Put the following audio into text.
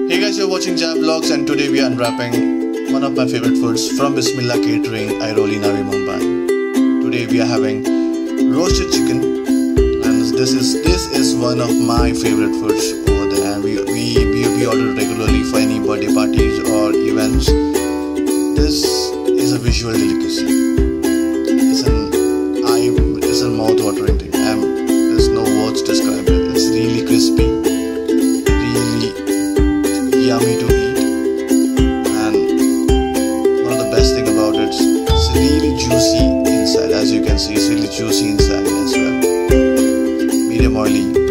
Hey guys, you're watching Jab Vlogs and today we are unwrapping one of my favorite foods from Bismillah Catering Airoli, Navi Mumbai. Today we are having roasted chicken, and this is one of my favorite foods over there, and we order regularly for any birthday parties or events. This is a visual delicacy. It's a mouth-watering thing. There's no words to describe it. It's really crispy, really yummy to eat, and one of the best thing about it is it's really juicy inside. As you can see, it's really juicy inside as well. Medium oily.